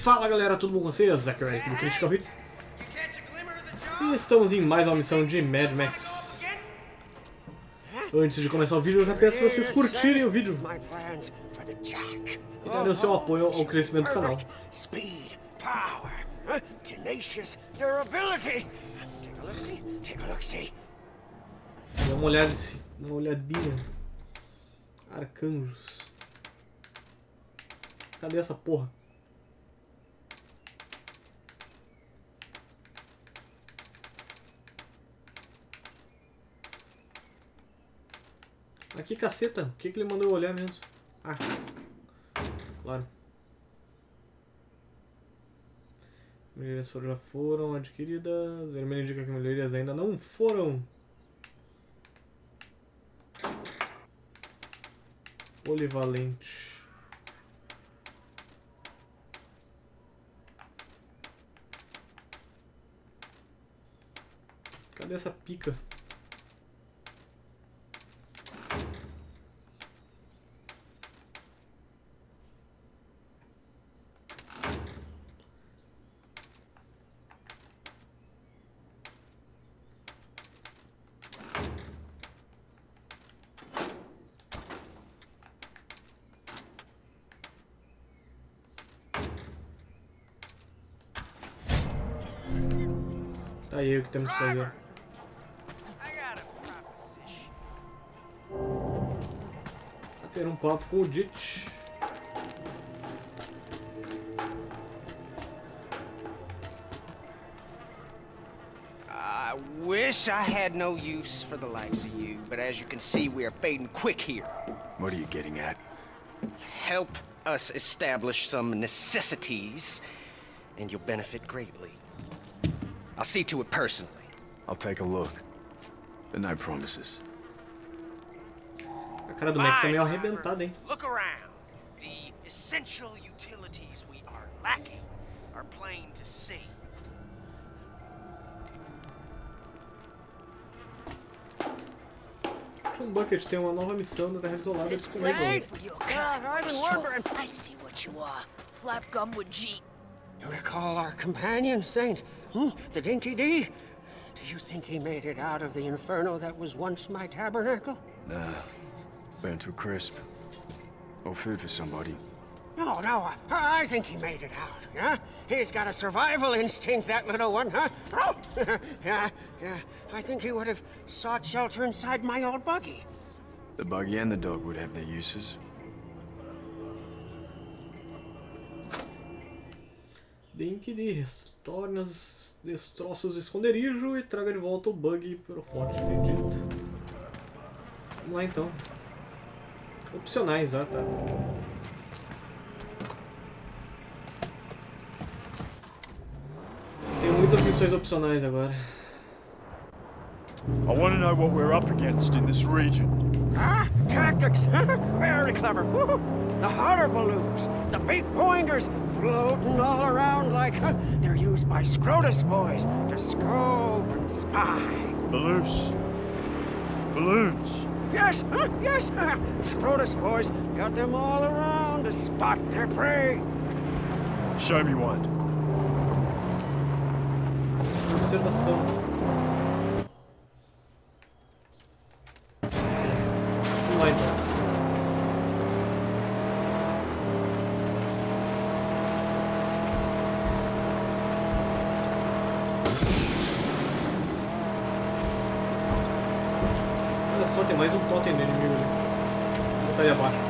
Fala galera, tudo bom com vocês? Aqui é o Eric do Critical Hits e estamos em mais uma missão de Mad Max. Antes de começar o vídeo, eu já peço para vocês curtirem o vídeo e darem o seu apoio ao crescimento do canal. Dá uma olhadinha. Arcanjos. Cadê essa porra? Aqui, caceta. O que ele mandou eu olhar mesmo? Ah, claro. Melhorias já foram adquiridas. Vermelho indica que melhorias ainda não foram. Polivalente. Cadê essa pica? Tá aí o que temos que fazer. Vou ter um papo com o Dit. I wish I had no use for the likes of you, but as you can see, we are fading quick here. What are you getting at? Help us establish some necessities, and you'll benefit greatly. I'll see to it personally. I'll take a look. The night promises. A cara do Max é meio arrebentada, hein? Look around. The essential utilities we are lacking are plain to see. Um Bucket tem uma nova missão da Terra Isolada disponível. I see what you are. Flap gum with G. You recall our companion, Saint? The Dinky D? Do you think he made it out of the inferno that was once my tabernacle? Nah. Burnt to a crisp. Or food for somebody. No, I think he made it out, yeah? He's got a survival instinct, that little one, huh? Yeah. I think he would have sought shelter inside my old buggy. The buggy and the dog would have their uses. Dinky D, retorne os destroços do esconderijo e traga de volta o buggy para o forte acredito. Vamos lá então. Opcionais, tá? Tem muitas missões opcionais agora. I want to know what we're up against in this region. Tactics! Very clever. The hotter balloons, the big pointers, floating all around like they're used by Scrotus boys to scope and spy. Balloons. Yes. Scrotus boys got them all around to spot their prey. Show me one. Observação. Vamos lá então. Olha só, tem mais um totem do inimigo ali. Vou botar aí abaixo.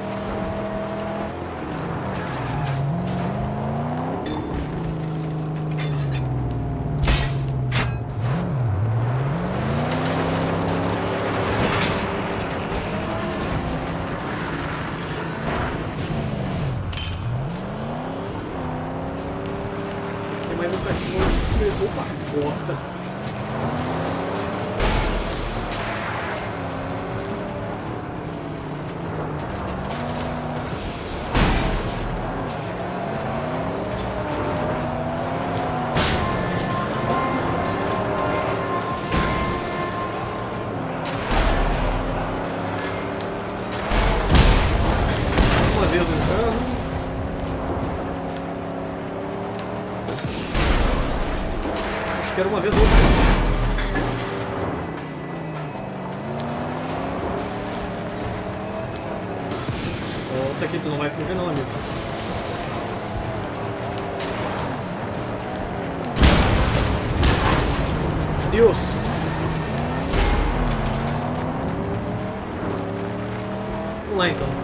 Tem mais um cachorro. Opa, bosta. que era uma vez outra. Volta aqui, tu não vai fugir não, amigo. Deus! Vamos lá então.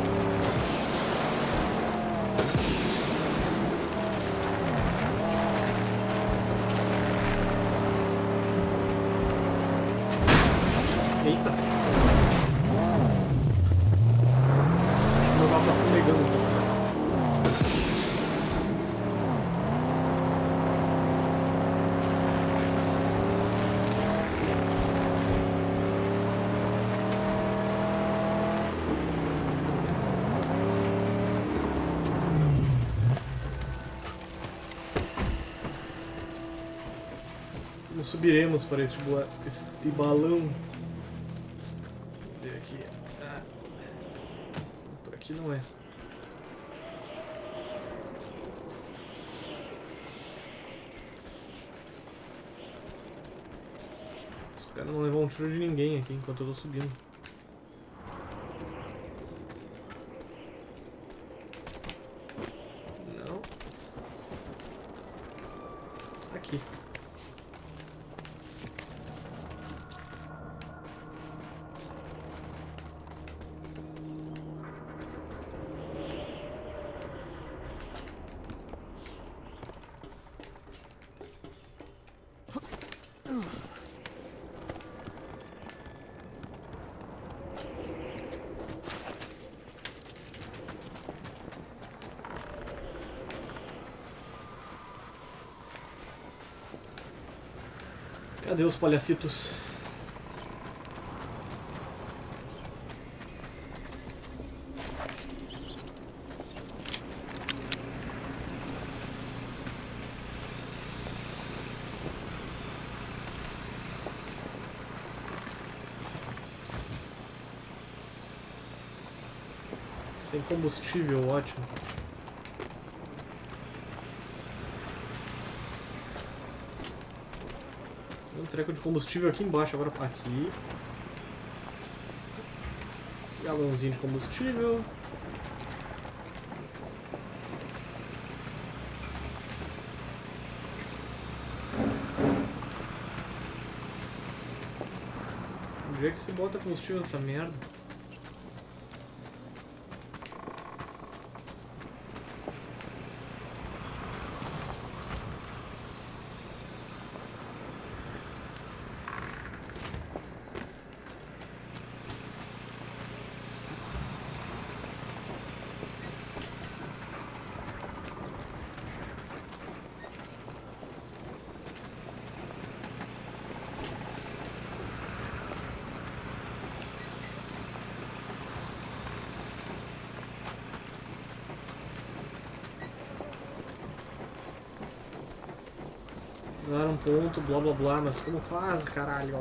Eita! Acho que meu mapa tá fumegando. Como subiremos para este balão? Ver aqui. Ah. Por aqui não é. Espero não levar um tiro de ninguém aqui enquanto eu tô subindo. Não. Aqui. Cadê os palhacitos? Sem combustível, ótimo. Um treco de combustível aqui embaixo, agora aqui. Galãozinho de combustível. Onde é que se bota combustível nessa merda? Usar um ponto, blá blá blá, mas como faz, caralho?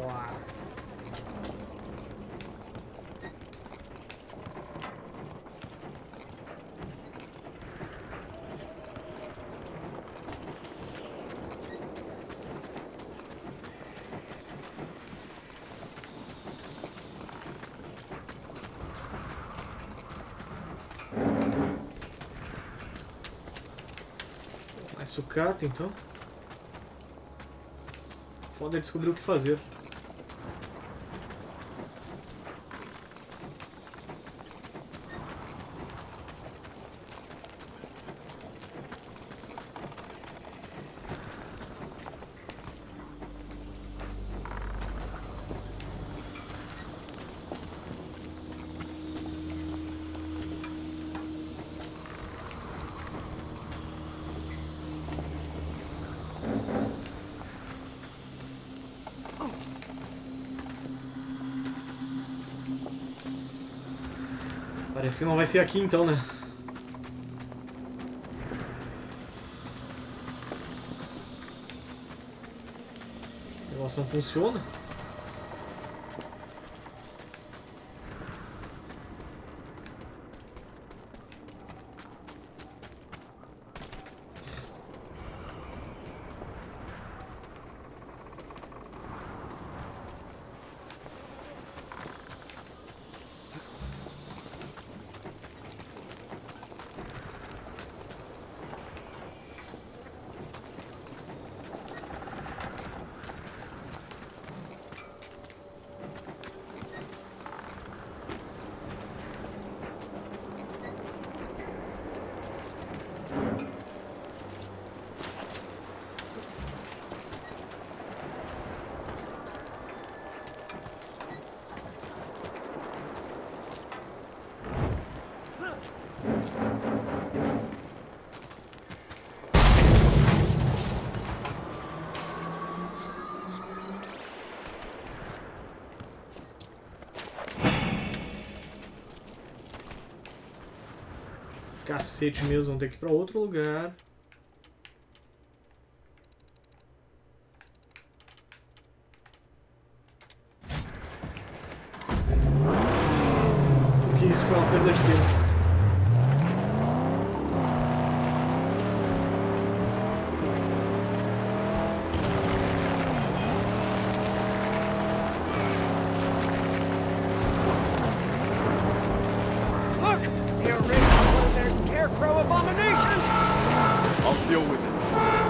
Mais sucata então. Foda é descobrir o que fazer. Parece que não vai ser aqui então, né? O negócio não funciona. cacete mesmo, vamos ter que ir pra outro lugar. Porque isso foi uma perda de tempo. Look! The original one of their scarecrow abominations! I'll deal with it.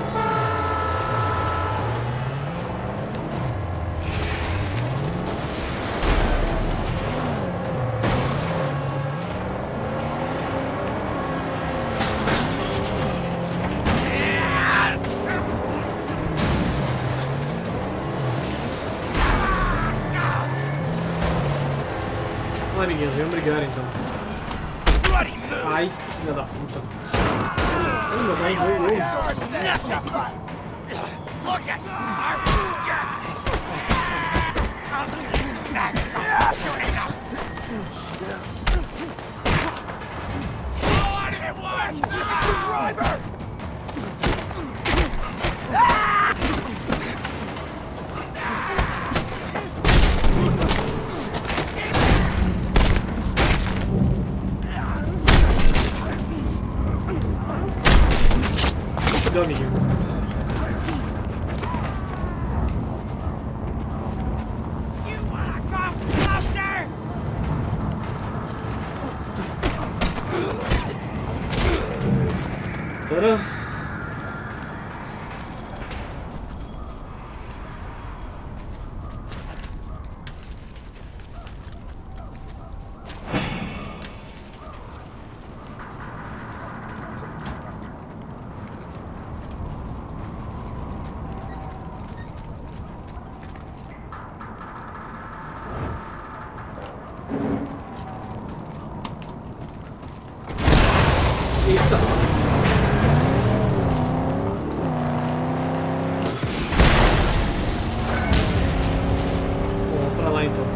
Vamos lá, amiguinhos, vamos brigar então. Ai, filha da puta. Ai, meu Deus. Deu, amiguinho. Tadã. Eita. Vamos pra lá então.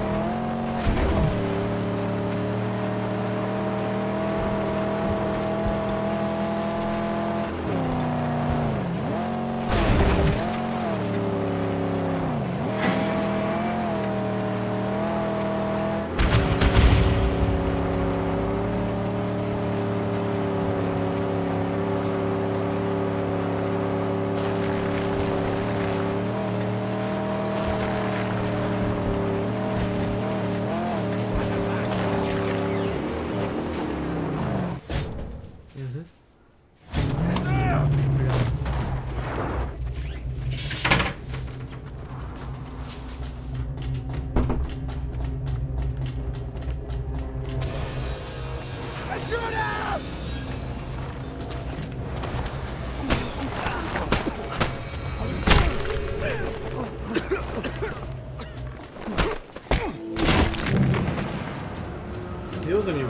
Deus, amigo.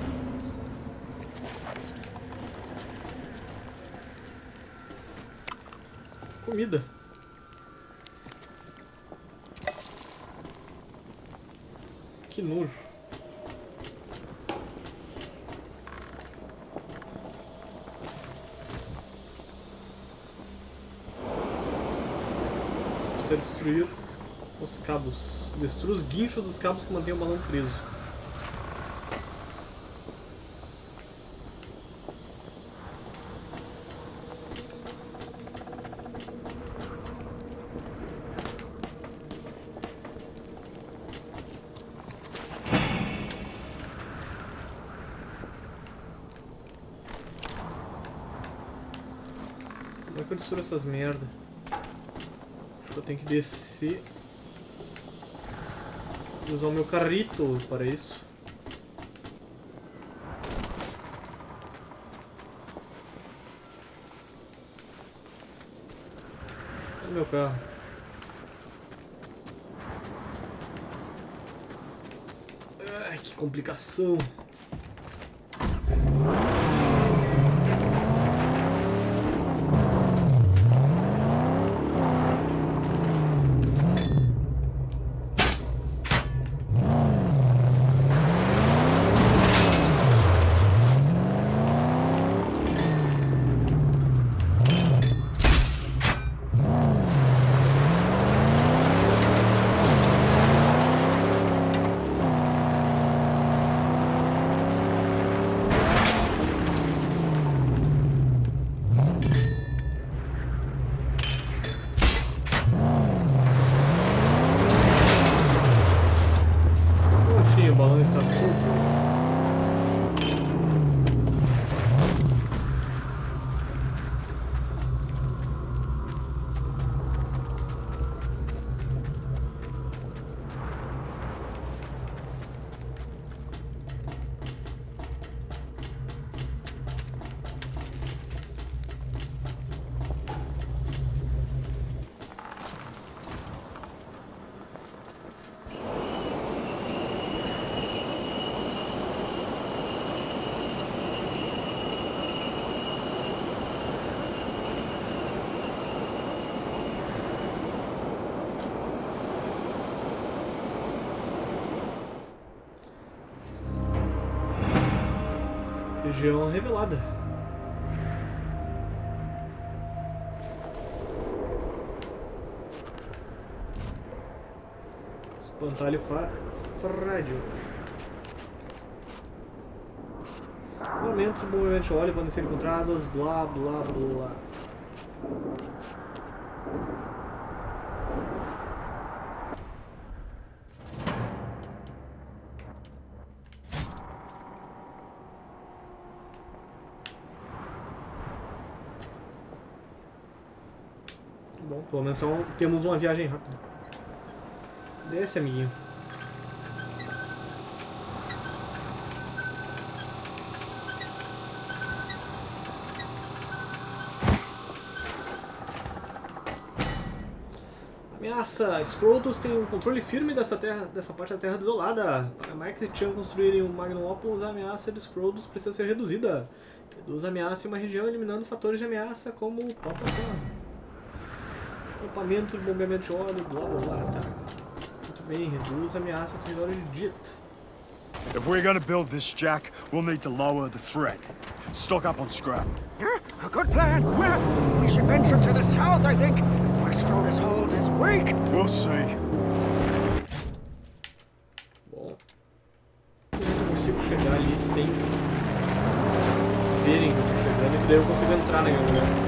Comida. Que nojo. Você precisa destruir os cabos. Destrua os guinchos dos cabos que mantêm o balão preso. Como é que eu destruo essas merda? Acho que eu tenho que descer e usar o meu carrito para isso. Cadê o meu carro? Ai, que complicação. Região revelada. Espantalho frágil. Momentos de movimento de óleo podem ser encontrados, blá blá blá. Bom, pelo menos temos uma viagem rápida. Desce, amiguinho. Ameaça! Scrotus tem um controle firme dessa parte da Terra desolada. Para Max e Chan construírem um Magnum Opus, a ameaça de Scrotus precisa ser reduzida. Reduz a ameaça em uma região, eliminando fatores de ameaça como o próprio terra. Acampamento de bombeamento de óleo, blá blá blá, tá. Muito bem, reduz a ameaça ao território de JIT. If we're gonna build this, Jack, we'll need to lower the threat. Stock up on scrap. A good plan. We should venture to the south, I think. Where Scrotus hold is weak. We'll see. Bom, vamos ver se eu consigo chegar ali sem verem que eu tô chegando, e daí eu consigo entrar naquele lugar.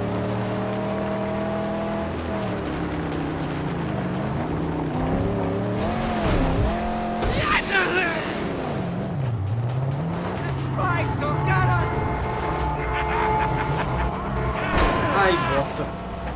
Ai, bosta.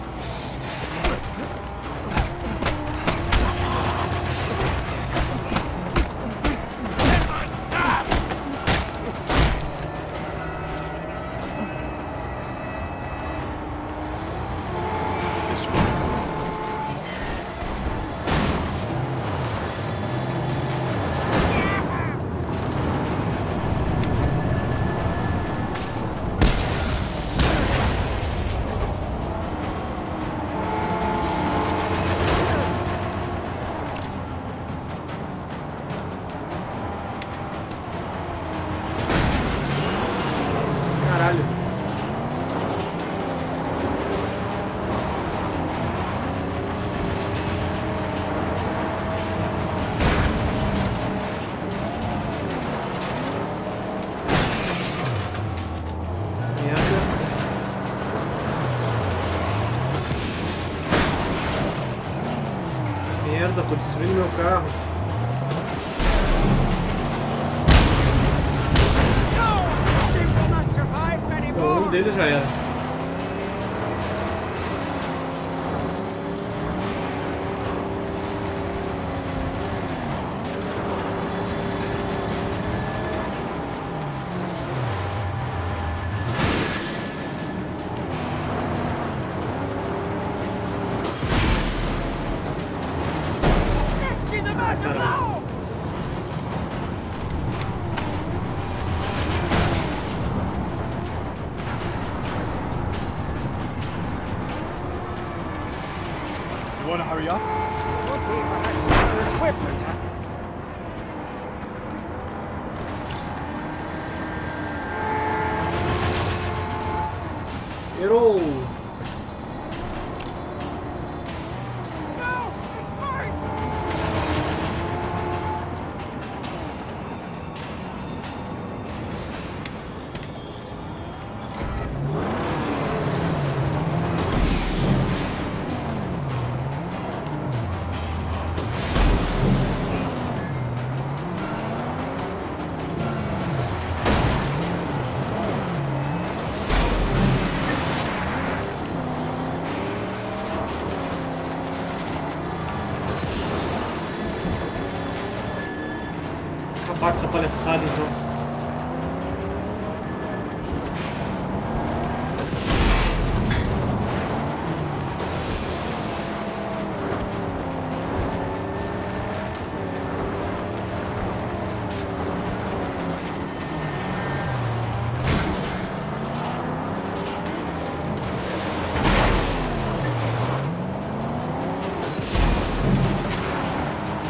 Caralho. Merda, tô destruindo meu carro. Um deles já era. Caramba. You wanna hurry up? Errou! Acabar com essa palhaçada então.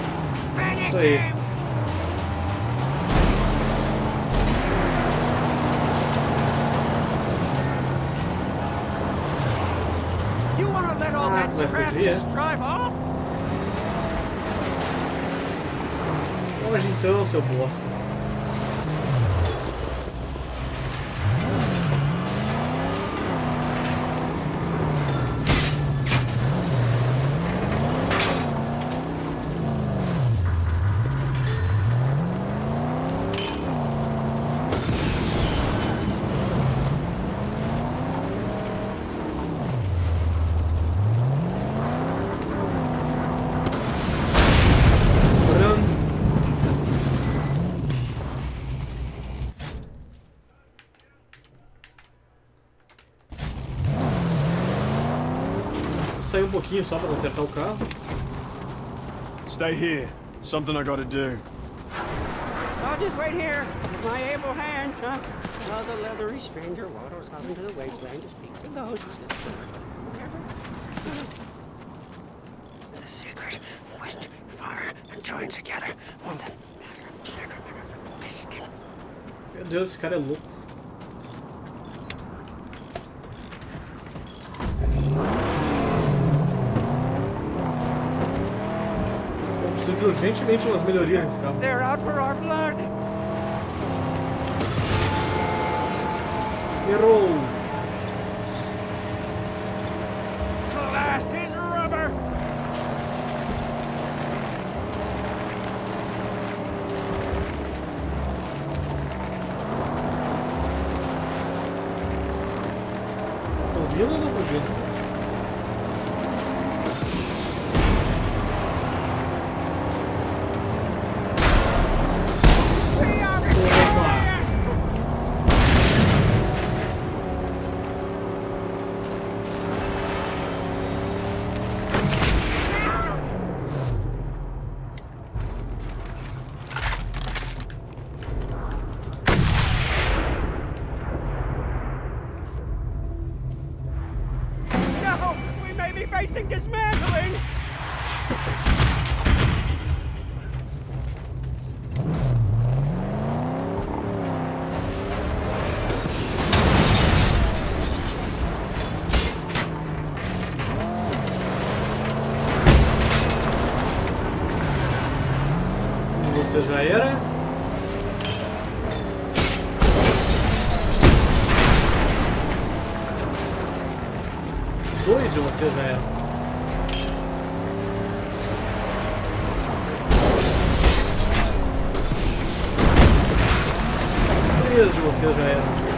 Isso aí. all that vai scrap, fugir, just drive off? Foge então, seu bosta. Sair um pouquinho só para consertar o carro. Stay here. Something I gotta do. I'll just wait here with my able hands, huh? While the leathery stranger waddles out into the wasteland to speak to ghosts. The secret, wind, fire, and join together on the massive sacrament of the Mystic. Meu Deus, esse cara é louco. Eu preciso de urgentemente umas melhorias nesse carro. They're out for our blood. Errou! Glass is rubber. Tô vindo ou não tô vindo? Facing dismantling! Você já era? Dois de você já era. Três de você já era.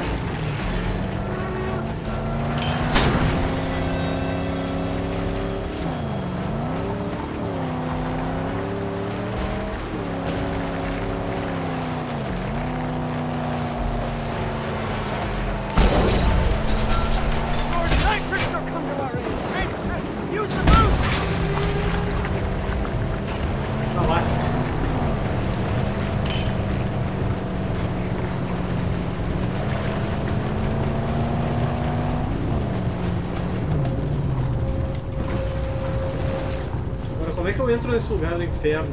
Como é que eu entro nesse lugar do inferno?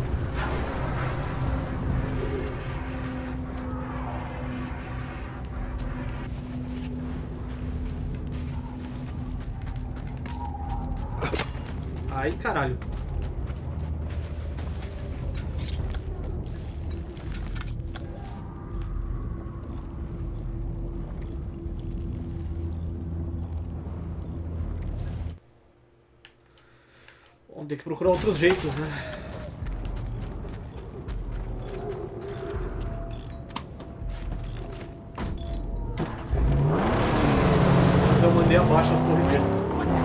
Ai, caralho. Vamos ter que procurar outros jeitos, né? Mas eu mandei abaixo as corridas.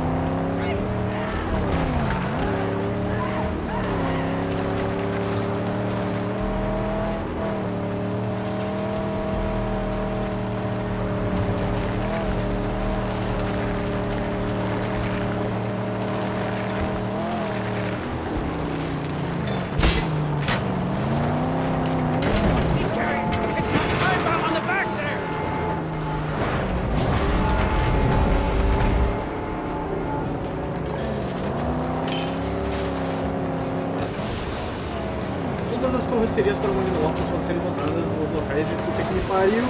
Todas as carrocerias para Magnópolis podem ser encontradas nos locais de puta que me pariu.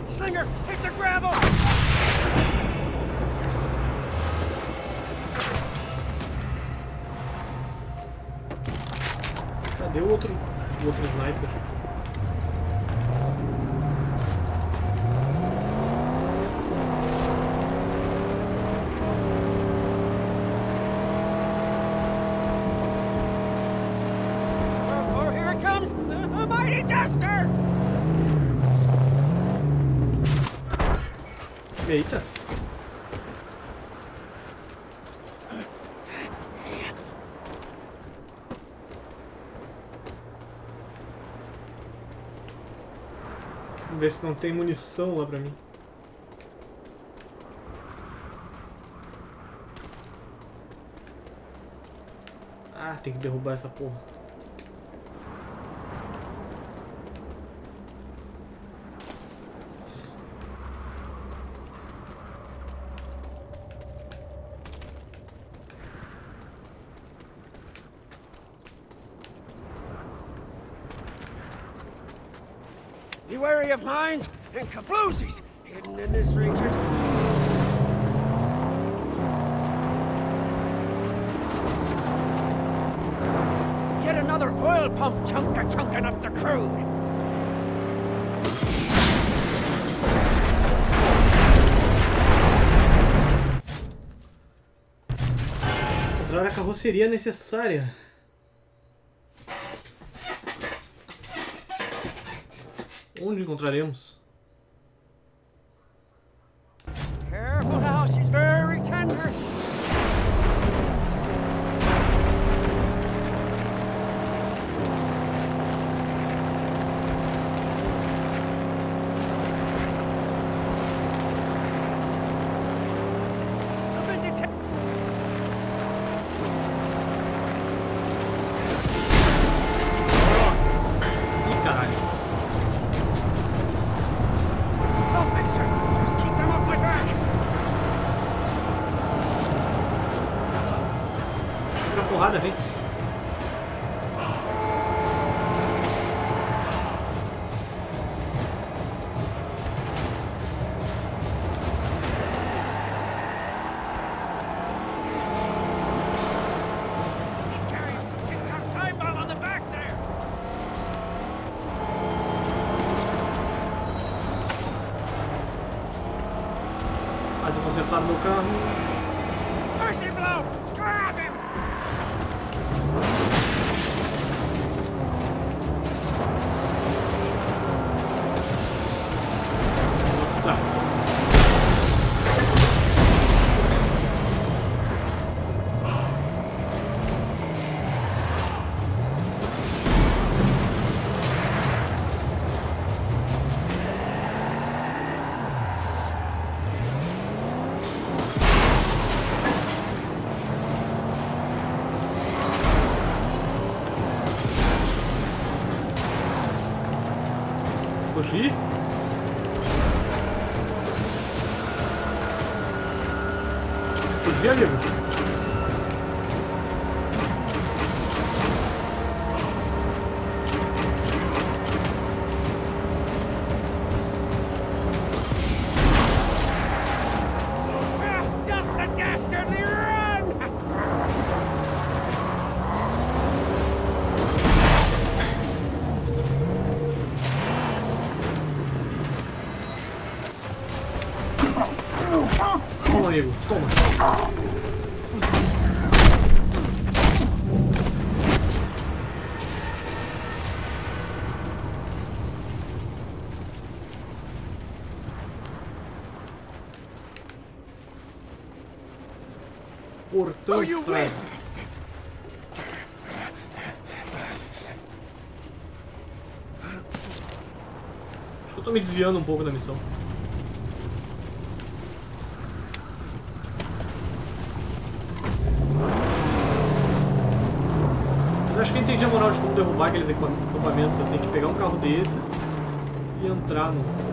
it, Slinger! Hit the gravel! Cadê o outro sniper? Oh, here it comes! The mighty Duster! Eita! Vamos ver se não tem munição lá pra mim. Ah, tem que derrubar essa porra. Be wary of mines and kabloozies hidden in this region. Get another oil pump chunking up the crude. Encontrar a carroceria necessária. Onde encontraremos? Careful now, she's very tender. A busy Ih, caralho. I'll fix her. Just keep them off my back. Vem pra porrada, vem. He's carrying some TikTok time bomb on the back there. Quase consertaram meu carro. Mercy blow! Grab him! Nossa, tá. Fugir? Fugir, amigo? Dump the dastardly run! Toma, amigo, toma. Portão Fred. Acho que eu tô me desviando um pouco da missão. Mas acho que eu entendi a moral de como derrubar aqueles equipamentos. Eu tenho que pegar um carro desses e entrar no...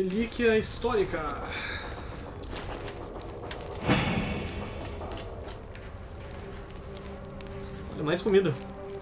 Relíquia histórica. Olha, mais comida.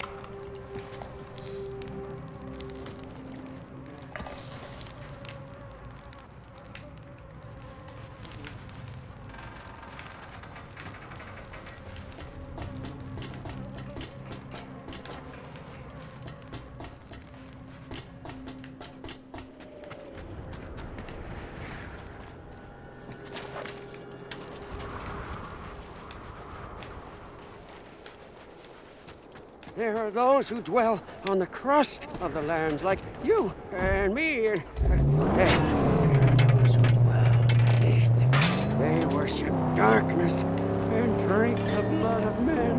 There are those who dwell on the crust of the lands, like you and me. And there are those who dwell beneath. They worship darkness and drink the blood of men.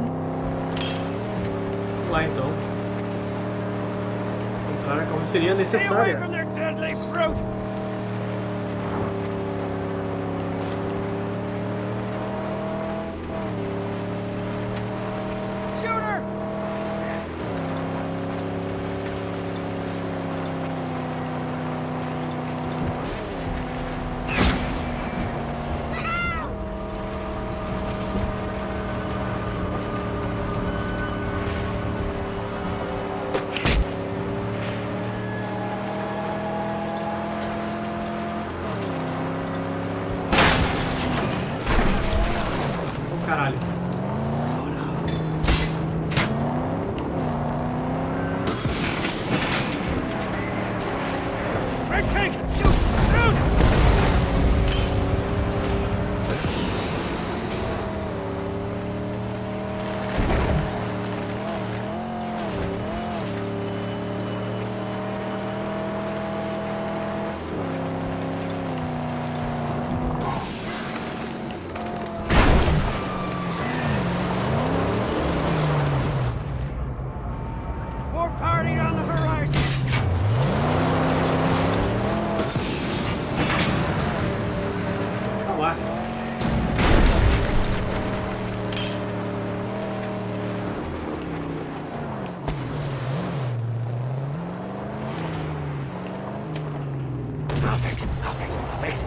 Lá então. Encontrar a carroceria Stay away necessária. from their deadly fruit. Shooter! Oh, caralho. Red tank! Shoot! Shoot! More party on the horizon! Tá lá. I'll fix, I'll fix, I'll fix.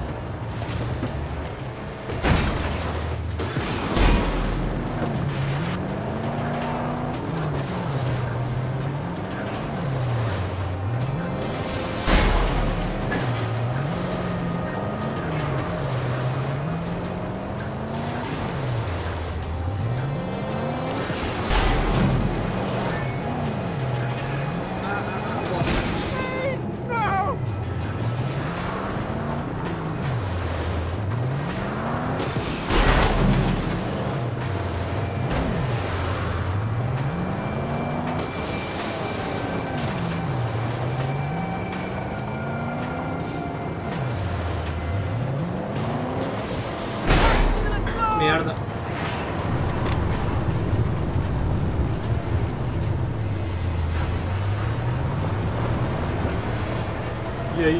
Please, no! Merda. E aí?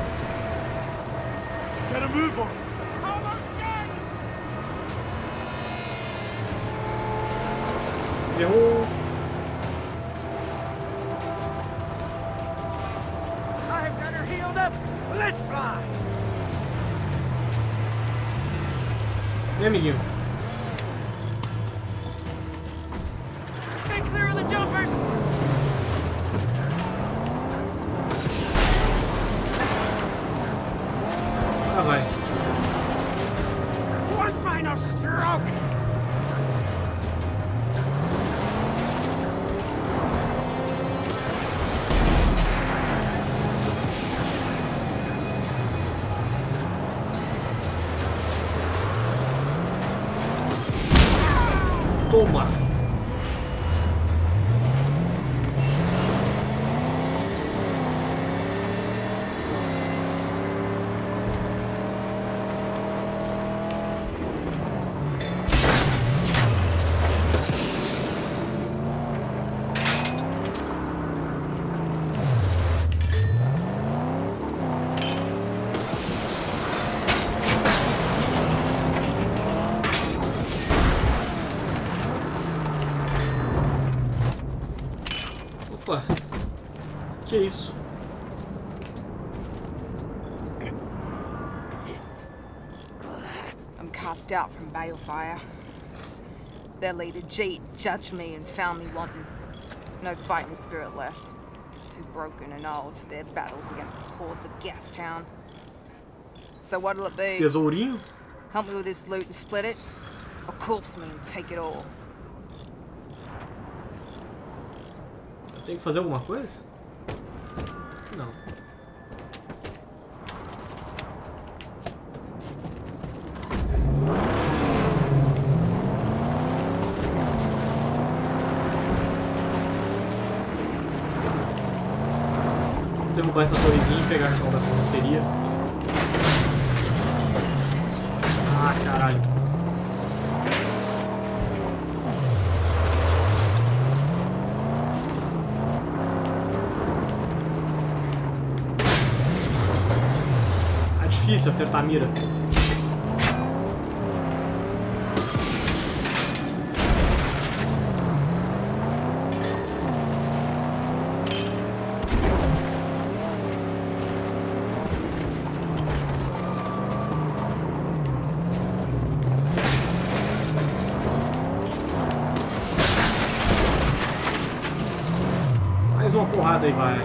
Gotta move on. Errou. I've got her healed up. Let's fly. E amiguinho? Stay clear of the jumpers. Ah, vai. One final stroke. Toma. Opa. Que isso? cast out from Balefire. Their leader, Jeet, judged me and found me wanting. No fighting spirit left. Too broken and old for their battles against the hordes of Gastown. So what'll it be? Tesourinho? Help me with this loot and split it? Or corpse me and take it all? Eu tenho que fazer alguma coisa? Não. Derrubar essa torrezinha e pegar a tal da carroceria. Ah, caralho. É difícil acertar a mira. Mais uma porrada aí, vai.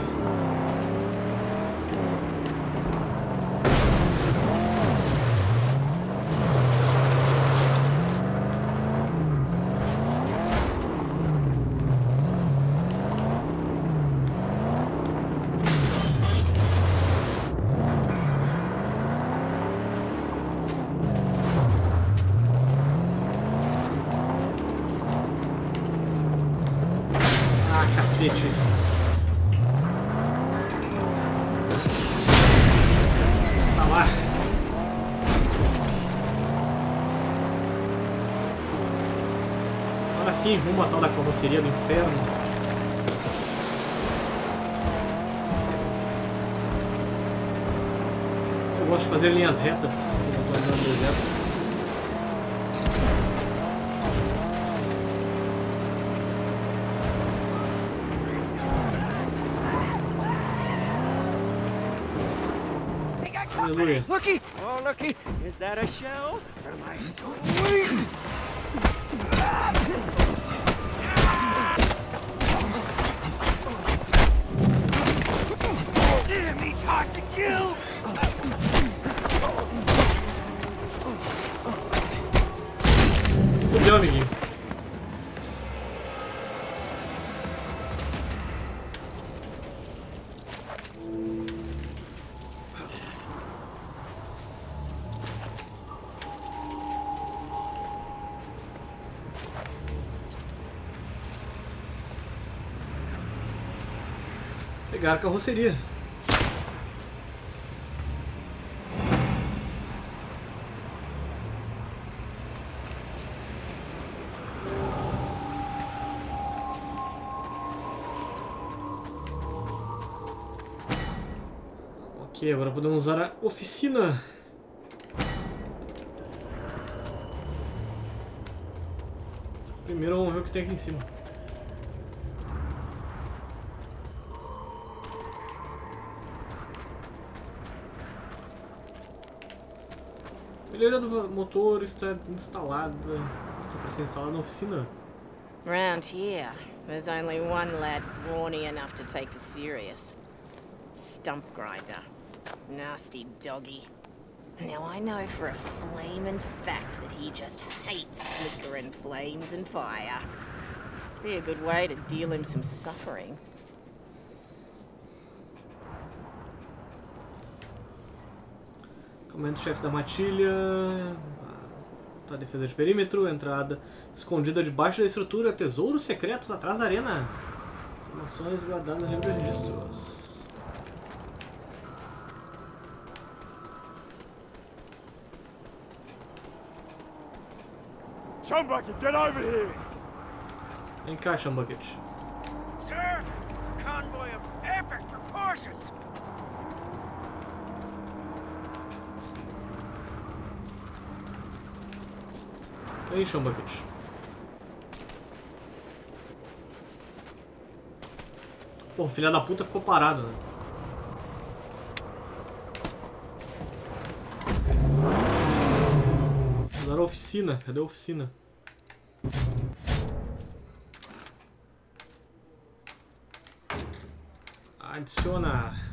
Ah, cacete. Tá lá. Agora sim, rumo a tal da carroceria do inferno. Eu gosto de fazer linhas retas quando eu tô andando no deserto. Aleluia. Looky! Oh, looky! Is that a shell? Am I sweet? Damn, he's hard to kill! Se fudeu, amiguinho. Pegar a carroceria. Ok, agora podemos usar a oficina. Primeiro vamos ver o que tem aqui em cima. Melhoria do motor está instalada. Está para ser instalada na oficina. Round here, there's only one lad brawny enough to take us serious. Stump Grinder. Nasty doggy. Now I know for a flamin' fact that he just hates flickering flames and fire. Be a good way to deal him some suffering. Comando-chefe da matilha. Tá, defesa de perímetro, entrada escondida debaixo da estrutura, tesouros secretos atrás da arena. Informações guardadas no livro de registros. Chumbucket, get over here! Vem cá, Chumbucket. Sir, convoy of epic proportions! Vem, Chumbucket. Pô, filha da puta ficou parado, né? Usar oficina. Cadê a oficina? Adicionar.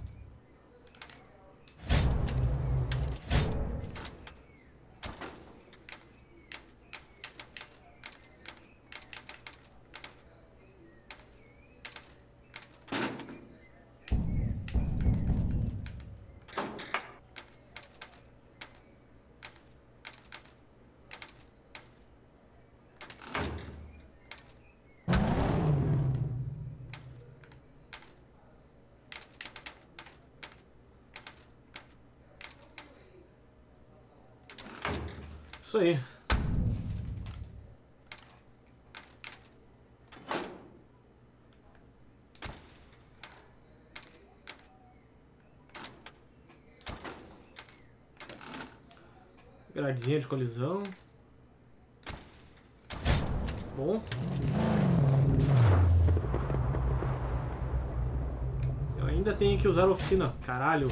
Isso aí. Gradezinha de colisão. Bom. Eu ainda tenho que usar a oficina. Caralho.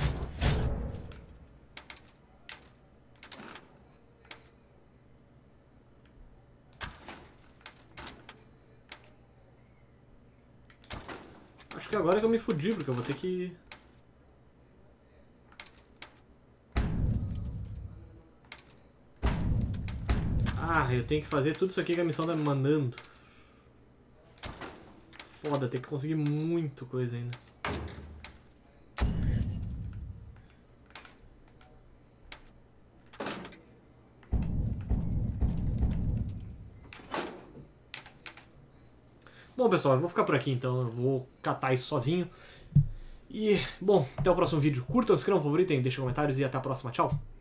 Acho que agora é que eu me fudi, porque eu vou ter que... Ah, eu tenho que fazer tudo isso aqui que a missão tá me mandando. Foda, tem que conseguir muito coisa ainda. Bom, pessoal, eu vou ficar por aqui então, eu vou catar isso sozinho. E, bom, até o próximo vídeo. Curtam, se inscrevam, favoritem, deixem comentários e até a próxima. Tchau!